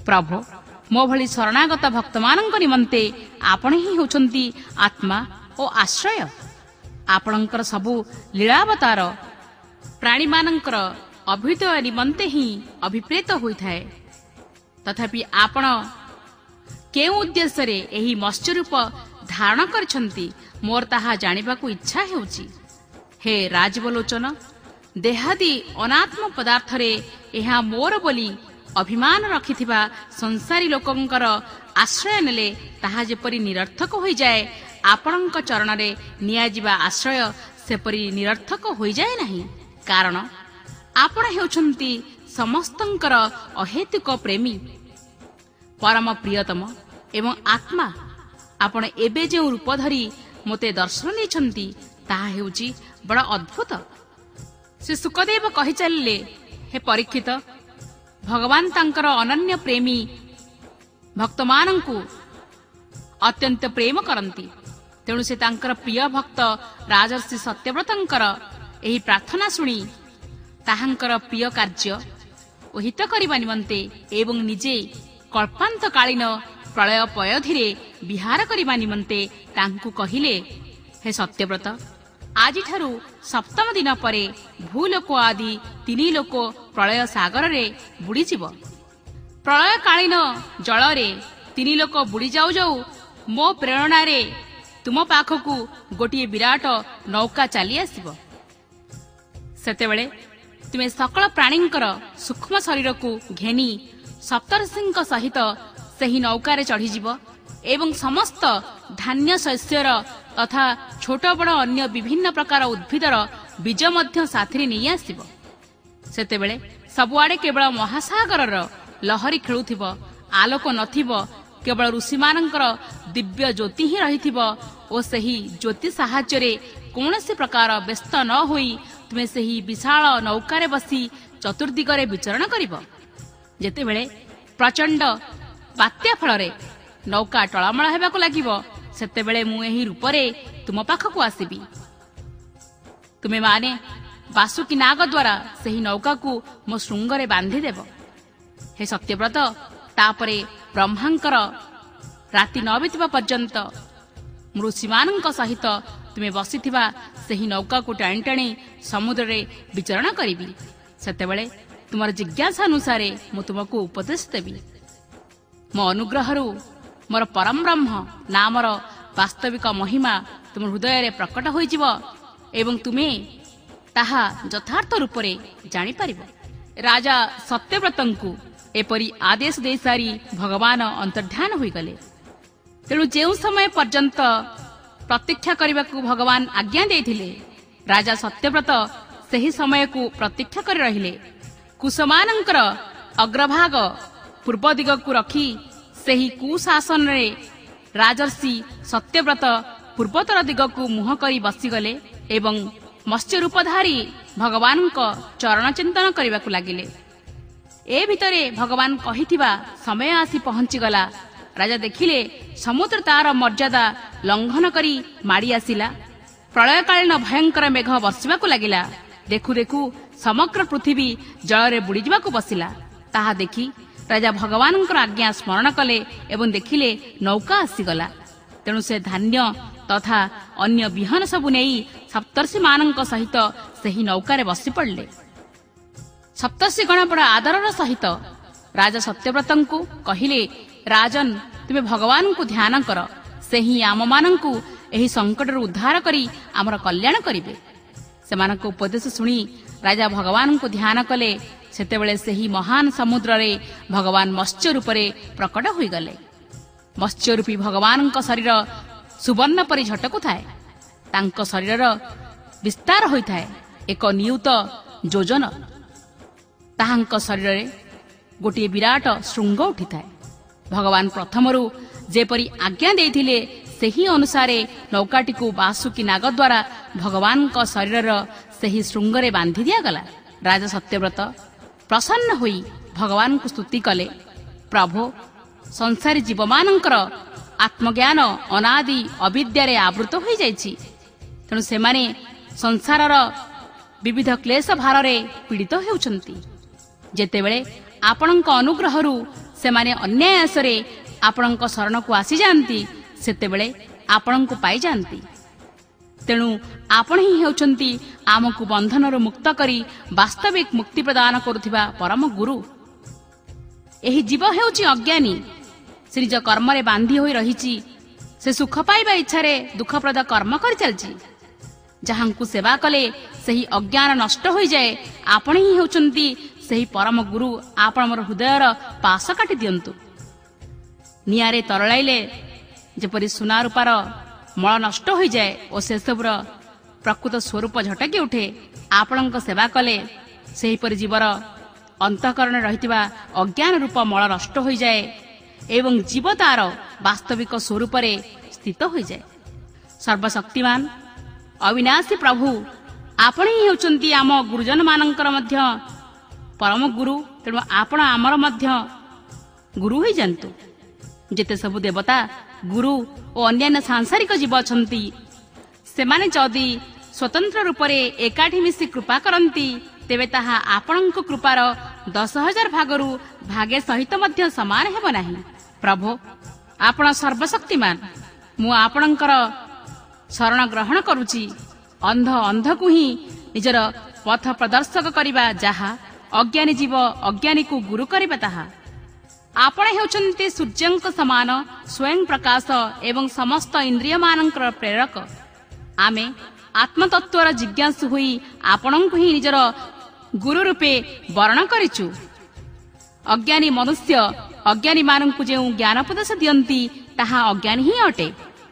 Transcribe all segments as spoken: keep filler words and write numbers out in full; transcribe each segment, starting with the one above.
प्रभु मो भली शरणागत भक्त मानक निमंते आपण ही होचंती आत्मा और आश्रय। आपणकर सबु लीलावतार प्राणी मानकर अभ्युदय निमंते ही अभिप्रेत होइथाए। तथापि आपण केउ उद्देश्य रे एही मत्स्य रूप धारण करछंती मोर ताहा जानिबाकू इच्छा हेउची। हे राजबलोचन देहादि अनात्म पदार्थ रे एहा मोर बोली अभिमान रखिथिबा संसारी लोकंकर आश्रय नेले ताहा जेपरि निरर्थक होई जाए, आपणक चरण रे निया जिबा आश्रय सेपरि निरर्थक होई जाए नाही। कारण आपण हेउछंती समस्तंकर अहेतुक प्रेमी परम प्रियतम एवं आत्मा। आपण एबे जे रूप धरी मोते दर्शन देछंती ताहा हेउची बड़ा अद्भुत। श्री सुखदेव कहि चलिले, हे परीक्षित, भगवान तांकर अनन्य प्रेमी भक्त मानंकु अत्यंत प्रेम करंती। तेणु से तांकर प्रिय भक्त राजर्षि सत्यव्रतंकर एही प्रार्थना सुनी ताहांकर प्रिय कार्य ओ हित करिबा निमंते एवं निजे कल्पांत कालीन प्रलय पयधिरे विहार करिबा निमंते तांकु कहिले, हे सत्यव्रत, आज ठारू सप्तम दिन परे भूलोक आदि तीनी लोक प्रलय सागर रे बुड़ी जीव। प्रलय कालीन जल रे तीनी लोक बुड़ी जाऊ जाऊ मो प्रेरणा रे तुम पाखकू गोटे विराट नौका चली आसीबो। सेतेबेले तुमे सकल प्राणींकर सूक्ष्म शरीर को घेनी सप्तर्षिंक सहित सही नौकारे चढ़ी जीव एवं समस्त धान्य शस्यर तथा छोट बड़ अन्य विभिन्न प्रकार उद्भिदर बीज मध्य साथी नहीं आसीबो। सेतेबेले सबुआडे केवल महासागर लहरी खेलुथिब, आलोक नथिब, केवल ऋषि मानकर दिव्य ज्योति ही रहिथिब ओ सही ज्योति साहाय्य रे कौनसी प्रकार व्यस्त न होई तुमे सही विशाल नौकारे बसी चतुर्दिगरे विचरण करिब। जेतेबेले प्रचंड बात्या फलरे नौका टळामळ हेबाकू लागिब, सेतेबेले मु एही रूपरे तुम पाखकू आसीबी। तुमे माने बासुकी नाग द्वारा सही नौका को मो श्रृंगरे बांधी देव। हे सत्यव्रत, तापरे ब्रह्मांकर राति न बीतिबा पर्यंत ऋषिमानंक सहित तुमे बसिथिबा सही नौका को टाणी टाणी समुद्र रे विचरण करिबी। सेतेबेले तुमर जिज्ञासा अनुसारे मु तुमको उपदेश देबी। मो अनुग्रहरु मोर परम ब्रह्म नामर वास्तविक महिमा तुम हृदय रे प्रकट होई जीव एवं तुमे ताहा यथार्थ रूप रे जानि परिबो। राजा सत्यव्रतंकु एपरी आदेश दे सारी भगवान अंतर्ध्यान होई गले। तेणु जेउ समय पर्यंत प्रतीक्षा करबाकू भगवान आज्ञा देथिले, राजा सत्यव्रत सही समय को प्रतीक्षा कर रहिले। कुसमानंकर अग्रभाग पूर्व दिग को रखी सही कुशासन रे राजर्षि सत्यव्रत पूर्वोत्तर दिग को मुह करी बसीगले एवं मत्स्य रूपधारी भगवान को चरण चिंतन करने को लगिले। ए भितरे भगवान कहिथिबा समय आसी पहुंची गला। राजा देखिले समुद्र तार मर्यादा लंघन करी माड़ी आसिला। प्रलयकालीन भयंकर मेघ बरसिबा को लागिला। देखु देखु समग्र पृथ्वी जल रे बुड़ी जावाकू बसिला। ताहा देखी राजा भगवानंकर आज्ञा स्मरण कले एवं देखिले नौका आसीगला। तेणु से धान्य तथा अन्य विहन सबु नेई सप्तर्षि मानंक सहित सही नौकारे बसी पड़ले। सप्तर्षि गण बड़ आदरर सहित राजा सत्यव्रतंकु कहिले, राजन, तुमे भगवान को ध्यान कर, से ही आम मानंकु एही संकट उद्धार करी आमर कल्याण करिवे। सेमानक उपदेश सुनी राजा भगवान को ध्यान कले। सेतेबेले सेही महान समुद्र रे भगवान मत्स्य रूप रे प्रकट होई गले। मत्स्य रूपी भगवान शरीर सुवर्ण परि झटकु थाए। तांको शरीर विस्तार होई थाए एक नियुत योजन। ताहांको शरीर रे गोटे विराट श्रृंग उठी थाए। भगवान प्रथमरु जेपरि आज्ञा देथिले सेही अनुसारे नौकाटी को बासुकी नाग द्वारा भगवान को शरीर सेही श्रृंग रे बांधी दिया गला। राजा सत्यव्रत प्रसन्न होई भगवान को स्तुति कले। प्रभु, संसारी जीवमानंकर आत्मज्ञान अनादि अविद्या रे आवृत होई जायछि। तेणु सेमाने संसारर विविध क्लेश भार रे पीड़ित हेउछन्ति। जेतेबेले आपणक अनुग्रहरु ସେମାନେ ଅନ୍ୟାୟାସରେ ଆପଣଙ୍କ ଶରଣକୁ ଆସିଯାଆନ୍ତି ସେତେବେଳେ ଆପଣଙ୍କୁ ପାଇଯାଆନ୍ତି। ତେଣୁ ଆପଣ ହିଁ ହେଉଛନ୍ତି ଆମକୁ ବନ୍ଧନରୁ ମୁକ୍ତ କରି ବାସ୍ତବିକ ମୁକ୍ତି ପ୍ରଦାନ କରୁଥିବା ପରମ ଗୁରୁ। ଏହି ଜୀବ ହେଉଛି ଅଜ୍ଞାନୀ, ସେ ନିଜ କର୍ମରେ ବାନ୍ଧି ହୋଇ ରହିଛି, ସେ ସୁଖ ପାଇବା ଇଚ୍ଛାରେ ଦୁଃଖପ୍ରଦ କର୍ମ କରିଚାଲିଛି। ଯାହାଙ୍କୁ ସେବା କଲେ ସେହି ଅଜ୍ଞାନ ନଷ୍ଟ ହୋଇଯାଏ। ଆପଣ ହିଁ ହେଉଛନ୍ତି ସେହି ପରମ ଗୁରୁ। ଆପଣ ମୋର ହୃଦୟର ପାଶ କାଟି ଦିଅନ୍ତୁ। ନିଆଁରେ ତରଳାଇଲେ ଯେପରି ସୁନା ରୂପାର ମଳ ନଷ୍ଟ ହୋଇଯାଏ ଓ ସେସବୁର ପ୍ରକୃତ ସ୍ୱରୂପ ଝଟକି ଉଠେ, ଆପଣଙ୍କ ସେବା କଲେ ସେହିପରି ଜୀବର ଅନ୍ତଃକରଣରେ ରହିଥିବା ଅଜ୍ଞାନ ରୂପ ମଳ ନଷ୍ଟ ହୋଇଯାଏ ଏବଂ ଜୀବ ତାର ବାସ୍ତବିକ ସ୍ୱରୂପରେ ସ୍ଥିତ ହୋଇଯାଏ। ସର୍ବଶକ୍ତିମାନ ଅବିନାଶୀ ପ୍ରଭୁ, ଆପଣ ହିଁ ହେଉଛନ୍ତି ଆମ ଗୁରୁଜନମାନଙ୍କର ମଧ୍ୟ ପରମ ଗୁରୁ। ତେଣୁ ଆପଣ ଆମର ମଧ୍ୟ ଗୁରୁ ହୋଇଯାଆନ୍ତୁ। ଯେତେ ସବୁ ଦେବତା, ଗୁରୁ ଓ ଅନ୍ୟାନ୍ୟ ସାଂସାରିକ ଜୀବ ଅଛନ୍ତି, ସେମାନେ ଯଦି ସ୍ୱତନ୍ତ୍ର ରୂପରେ ଏକାଠି ମିଶି କୃପା କରନ୍ତି, ତେବେ ତାହା ଆପଣଙ୍କ କୃପାର ଦଶ ହଜାର ଭାଗରୁ ଭାଗେ ସହିତ ମଧ୍ୟ ସମାନ ହେବ ନାହିଁ। ପ୍ରଭୁ, ଆପଣ ସର୍ବଶକ୍ତିମାନ। ମୁଁ ଆପଣଙ୍କର ଶରଣ ଗ୍ରହଣ କରୁଛି। ଅନ୍ଧ ଅନ୍ଧକୁ ହିଁ ନିଜର ପଥ ପ୍ରଦର୍ଶକ କରିବା ଯାହା, ଅଜ୍ଞାନୀ ଜୀବ ଅଜ୍ଞାନୀକୁ ଗୁରୁ କରିବା ତାହା। ଆପଣ ହେଉଛନ୍ତି ସୂର୍ଯ୍ୟଙ୍କ ସମାନ ସ୍ୱୟଂ ପ୍ରକାଶ ଏବଂ ସମସ୍ତ ଇନ୍ଦ୍ରିୟମାନଙ୍କର ପ୍ରେରକ। ଆମେ ଆତ୍ମତତ୍ୱର ଜିଜ୍ଞାସୁ ହୋଇ ଆପଣଙ୍କୁ ହିଁ ନିଜର ଗୁରୁ ରୂପେ ବରଣ କରିଛୁ। ଅଜ୍ଞାନୀ ମନୁଷ୍ୟ ଅଜ୍ଞାନୀମାନଙ୍କୁ ଯେଉଁ ଜ୍ଞାନ ଉପଦେଶ ଦିଅନ୍ତି ତାହା ଅଜ୍ଞାନୀ ହିଁ ଅଟେ।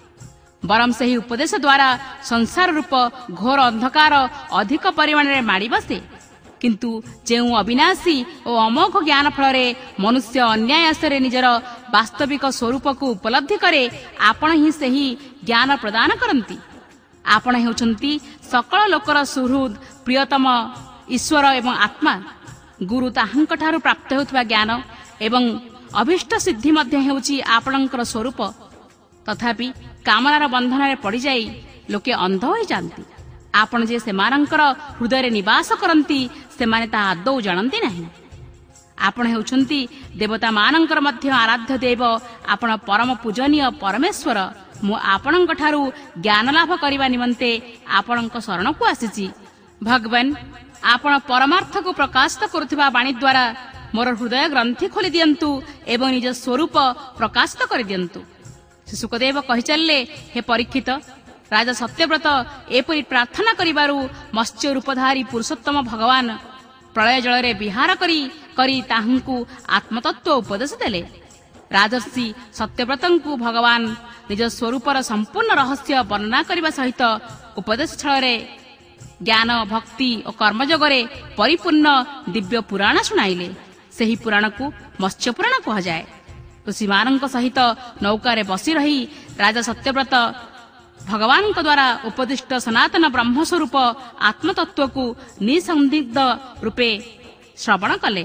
ବରଂ ସେହି ଉପଦେଶ ଦ୍ୱାରା ସଂସାର ରୂପ ଘୋର ଅନ୍ଧକାର ଅଧିକ ପରିମାଣରେ ମାଡ଼ି ବସେ। କିନ୍ତୁ ଯେଉଁ ଅବିନାଶୀ ଓ ଅମୋଘ ଜ୍ଞାନ ଫଳରେ ମନୁଷ୍ୟ ଅନ୍ୟାୟାସରେ ନିଜର ବାସ୍ତବିକ ସ୍ୱରୂପକୁ ଉପଲବ୍ଧି କରେ, ଆପଣ ହିଁ ସେହି ଜ୍ଞାନ ପ୍ରଦାନ କରନ୍ତି। ଆପଣ ହେଉଛନ୍ତି ସକଳ ଲୋକର ସୁହୃଦ ପ୍ରିୟତମ ଈଶ୍ୱର ଏବଂ ଆତ୍ମା। ଗୁରୁ ତାହାଙ୍କଠାରୁ ପ୍ରାପ୍ତ ହେଉଥିବା ଜ୍ଞାନ ଏବଂ ଅଭୀଷ୍ଟ ସିଦ୍ଧି ମଧ୍ୟ ହେଉଛି ଆପଣଙ୍କର ସ୍ୱରୂପ। ତଥାପି କାମନାର ବନ୍ଧନରେ ପଡ଼ିଯାଇ ଲୋକେ ଅନ୍ଧ ହୋଇଯାଆନ୍ତି। ଆପଣ ଯେ ସେମାନଙ୍କର ହୃଦୟରେ ନିବାସ କରନ୍ତି, ସେମାନେ ତାହା ଆଦୌ ଜାଣନ୍ତି ନାହିଁ। ଆପଣ ହେଉଛନ୍ତି ଦେବତାମାନଙ୍କର ମଧ୍ୟ ଆରାଧ୍ୟ ଦେବ। ଆପଣ ପରମ ପୂଜନୀୟ ପରମେଶ୍ୱର। ମୁଁ ଆପଣଙ୍କଠାରୁ ଜ୍ଞାନ ଲାଭ କରିବା ନିମନ୍ତେ ଆପଣଙ୍କ ଶରଣକୁ ଆସିଛି। ଭଗବାନ, ଆପଣ ପରମାର୍ଥକୁ ପ୍ରକାଶିତ କରୁଥିବା ବାଣୀ ଦ୍ୱାରା ମୋର ହୃଦୟ ଗ୍ରନ୍ଥି ଖୋଲି ଦିଅନ୍ତୁ ଏବଂ ନିଜ ସ୍ୱରୂପ ପ୍ରକାଶିତ କରିଦିଅନ୍ତୁ। ସୁକଦେବ କହିଚାଲିଲେ, ହେ ପରୀକ୍ଷିତ, ରାଜା ସତ୍ୟବ୍ରତ ଏପରି ପ୍ରାର୍ଥନା କରିବାରୁ ମତ୍ସ୍ୟ ରୂପଧାରୀ ପୁରୁଷୋତ୍ତମ ଭଗବାନ ପ୍ରଳୟ ଜଳରେ ବିହାର କରି କରି ତାହାଙ୍କୁ ଆତ୍ମତତ୍ୱ ଉପଦେଶ ଦେଲେ। ରାଜର୍ଷି ସତ୍ୟବ୍ରତଙ୍କୁ ଭଗବାନ ନିଜ ସ୍ୱରୂପର ସମ୍ପୂର୍ଣ୍ଣ ରହସ୍ୟ ବର୍ଣ୍ଣନା କରିବା ସହିତ ଉପଦେଶ ଛଳରେ ଜ୍ଞାନ, ଭକ୍ତି ଓ କର୍ମଯୋଗରେ ପରିପୂର୍ଣ୍ଣ ଦିବ୍ୟ ପୁରାଣ ଶୁଣାଇଲେ। ସେହି ପୁରାଣକୁ ମତ୍ସ୍ୟ ପୁରାଣ କୁହାଯାଏ। ଋଷିମାନଙ୍କ ସହିତ ନୌକାରେ ବସି ରହି ରାଜା ସତ୍ୟବ୍ରତ ଭଗବାନଙ୍କ ଦ୍ୱାରା ଉପଦିଷ୍ଟ ସନାତନ ବ୍ରହ୍ମସ୍ୱରୂପ ଆତ୍ମତତ୍ୱକୁ ନିଃସନ୍ଦିଗ୍ଧ ରୂପେ ଶ୍ରବଣ କଲେ।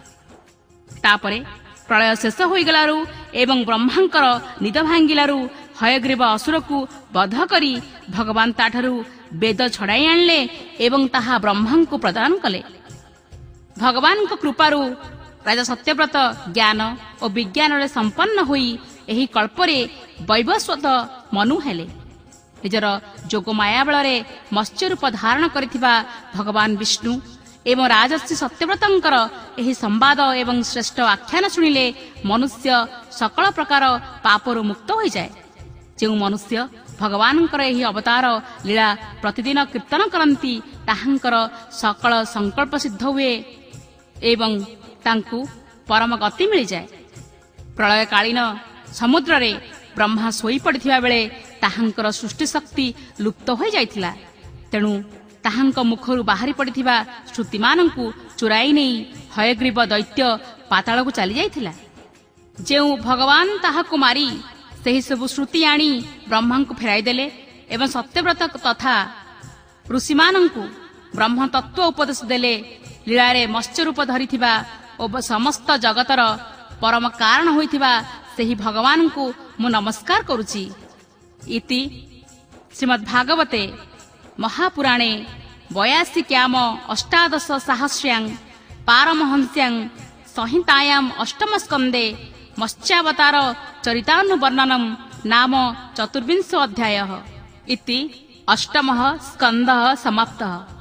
ତାପରେ ପ୍ରଳୟ ଶେଷ ହୋଇଗଲାରୁ ଏବଂ ବ୍ରହ୍ମାଙ୍କର ନିଦ ଭାଙ୍ଗିଲାରୁ ହୟଗ୍ରୀବ ଅସୁରକୁ ବଧ କରି ଭଗବାନ ତାଠାରୁ ବେଦ ଛଡ଼ାଇ ଆଣିଲେ ଏବଂ ତାହା ବ୍ରହ୍ମାଙ୍କୁ ପ୍ରଦାନ କଲେ। ଭଗବାନଙ୍କ କୃପାରୁ ରାଜା ସତ୍ୟବ୍ରତ ଜ୍ଞାନ ଓ ବିଜ୍ଞାନରେ ସମ୍ପନ୍ନ ହୋଇ ଏହି କଳ୍ପରେ ବୈବସ୍ୱତ ମନୁ ହେଲେ। ନିଜର ଯୋଗ ମାୟା ବଳରେ ମତ୍ସ୍ୟ ରୂପ ଧାରଣ କରିଥିବା ଭଗବାନ ବିଷ୍ଣୁ ଏବଂ ରାଜର୍ଷି ସତ୍ୟବ୍ରତଙ୍କର ଏହି ସମ୍ବାଦ ଏବଂ ଶ୍ରେଷ୍ଠ ଆଖ୍ୟାନ ଶୁଣିଲେ ମନୁଷ୍ୟ ସକଳ ପ୍ରକାର ପାପରୁ ମୁକ୍ତ ହୋଇଯାଏ। ଯେଉଁ ମନୁଷ୍ୟ ଭଗବାନଙ୍କର ଏହି ଅବତାର ଲୀଳା ପ୍ରତିଦିନ କୀର୍ତ୍ତନ କରନ୍ତି, ତାହାଙ୍କର ସକଳ ସଂକଳ୍ପ ସିଦ୍ଧ ହୁଏ ଏବଂ ତାଙ୍କୁ ପରମ ଗତି ମିଳିଯାଏ। ପ୍ରଳୟକାଳୀନ ସମୁଦ୍ରରେ ବ୍ରହ୍ମା ଶୋଇପଡ଼ିଥିବା ବେଳେ ତାହାଙ୍କର ସୃଷ୍ଟି ଶକ୍ତି ଲୁପ୍ତ ହୋଇଯାଇଥିଲା। ତେଣୁ ତାହାଙ୍କ ମୁଖରୁ ବାହାରି ପଡ଼ିଥିବା ଶ୍ରୁତିମାନଙ୍କୁ ଚୋରାଇ ନେଇ ହୟଗ୍ରୀବ ଦୈତ୍ୟ ପାତାଳକୁ ଚାଲିଯାଇଥିଲା। ଯେଉଁ ଭଗବାନ ତାହାକୁ ମାରି ସେହି ସବୁ ଶ୍ରୁତି ଆଣି ବ୍ରହ୍ମାଙ୍କୁ ଫେରାଇଦେଲେ ଏବଂ ସତ୍ୟବ୍ରତ ତଥା ଋଷିମାନଙ୍କୁ ବ୍ରହ୍ମ ତତ୍ତ୍ୱ ଉପଦେଶ ଦେଲେ। ଲୀଳାରେ ମତ୍ସ୍ୟ ରୂପ ଧରିଥିବା ଓ ସମସ୍ତ ଜଗତର ପରମ କାରଣ ହୋଇଥିବା ସେହି ଭଗବାନଙ୍କୁ ମୁଁ ନମସ୍କାର କରୁଛି। ଇତି ଶ୍ରୀମଦ୍ ଭାଗବତେ ମହାପୁରାଣେ ବୟାଶିକ୍ୟାମ ଅଷ୍ଟାଦଶ ସାହସ୍ର୍ୟାଂ ପାରମହଂସ୍ୟାଂ संहितायाम् अष्टम स्कंदे मत्स्यावतार चरितानुवर्णनम नाम चतुर्विंशो अध्यायः इति अष्टमः स्कंदः समाप्तः।